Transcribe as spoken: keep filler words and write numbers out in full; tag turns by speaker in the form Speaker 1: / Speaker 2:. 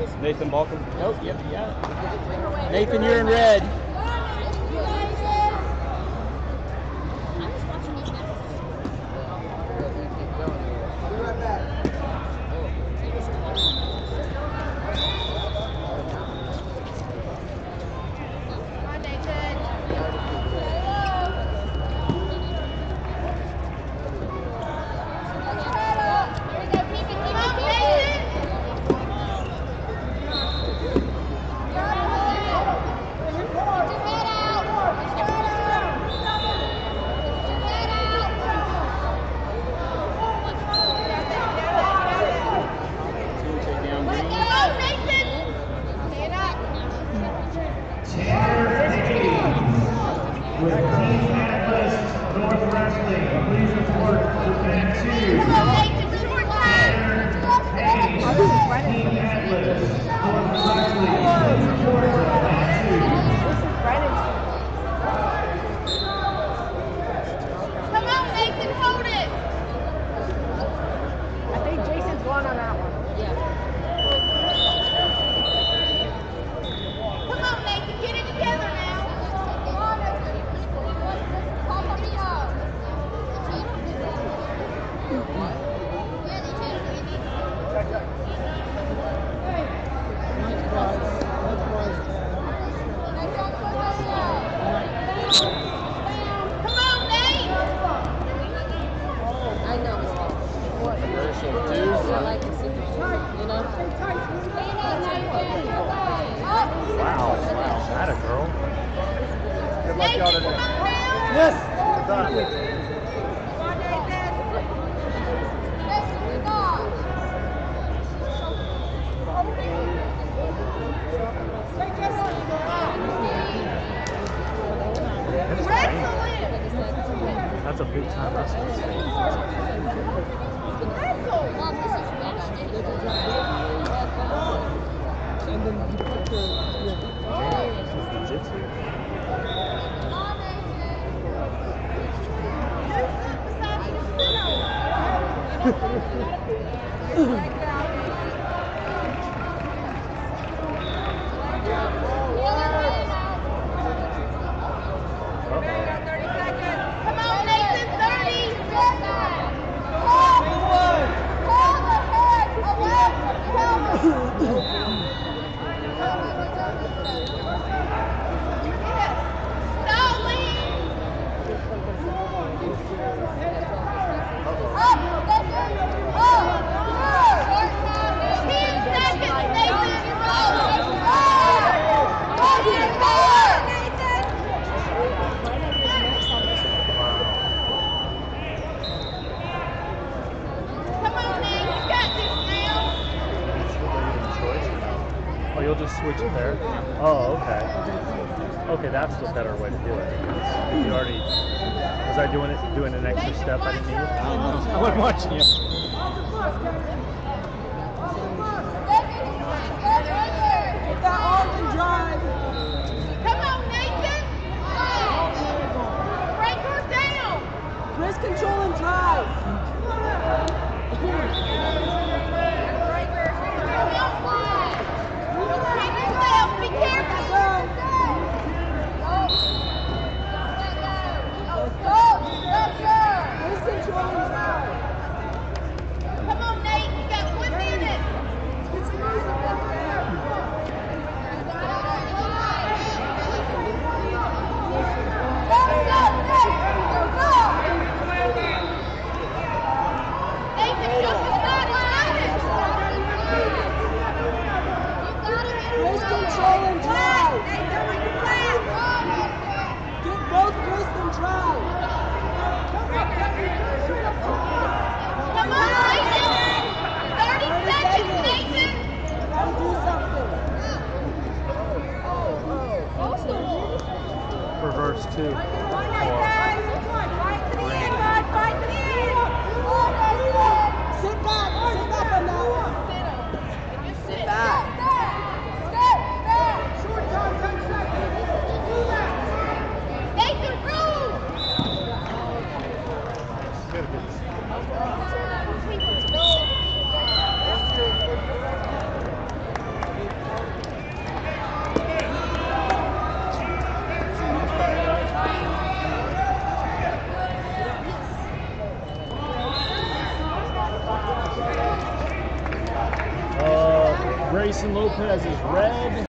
Speaker 1: Nathan Balcom.
Speaker 2: Nope, yep, yeah. Nathan, you're in red.
Speaker 3: That's a big time wrestling stage.
Speaker 2: And then you put the
Speaker 3: jiu-jitsu. You'll just switch it there? Oh, okay. Okay, that's the better way to do it. If you already, was I doing it, doing an extra step I didn't need? I wasn't watching you.
Speaker 4: Get that arm and drive.
Speaker 5: Come on, Nathan. Break her down.
Speaker 4: Wrist control and drive.
Speaker 5: Be careful. Come on, Nate. You got one minute.
Speaker 4: Wrist control and drive. Get both wrists and drive.
Speaker 5: Come on, Nathan. thirty seconds, Nathan.
Speaker 4: Gotta do something.
Speaker 3: Reverse two.
Speaker 4: Sit back. Sit back on that one.
Speaker 5: Sit back. Nathan, roll.
Speaker 3: Grayson Lopez is red.